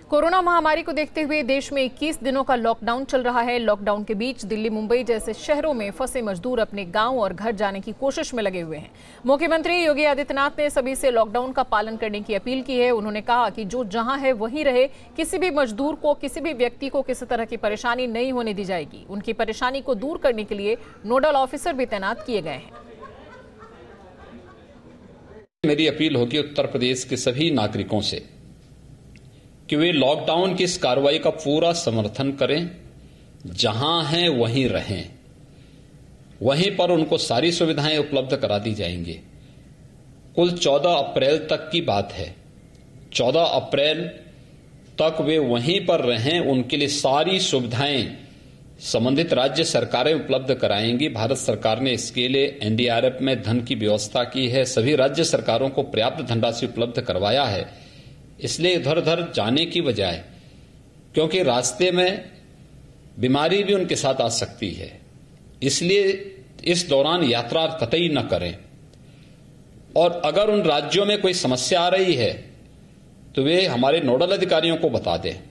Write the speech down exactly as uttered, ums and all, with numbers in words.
Corona महामारी को देखते हुए देश में इक्कीस दिनों का लॉकडाउन चल रहा है। लॉकडाउन के बीच दिल्ली, मुंबई जैसे शहरों में फंसे मजदूर अपने गांव और घर जाने की कोशिश में लगे हुए हैं। मुख्यमंत्री योगी आदित्यनाथ ने सभी से लॉकडाउन का पालन करने की अपील की है। उन्होंने कहा कि जो जहां है वहीं रहे, किसी भी मजदूर को, किसी भी व्यक्ति को किसी तरह की परेशानी नहीं होने दी जाएगी। उनकी परेशानी को दूर करने के लिए नोडल ऑफिसर भी तैनात किए गए हैं। मेरी अपील होगी उत्तर प्रदेश के सभी नागरिकों से कि वे लॉकडाउन की इस कार्रवाई का पूरा समर्थन करें, जहां हैं वहीं रहें, वहीं पर उनको सारी सुविधाएं उपलब्ध करा दी जाएंगी। कुल चौदह अप्रैल तक की बात है। चौदह अप्रैल तक वे वहीं पर रहें, उनके लिए सारी सुविधाएं संबंधित राज्य सरकारें उपलब्ध कराएंगी। भारत सरकार ने इसके लिए एनडीआरएफ में धन की व्यवस्था की है, सभी राज्य सरकारों को पर्याप्त धनराशि उपलब्ध करवाया है। इसलिए इधर उधर जाने की बजाय, क्योंकि रास्ते में बीमारी भी उनके साथ आ सकती है, इसलिए इस दौरान यात्रा कतई न करें। और अगर उन राज्यों में कोई समस्या आ रही है तो वे हमारे नोडल अधिकारियों को बता दें।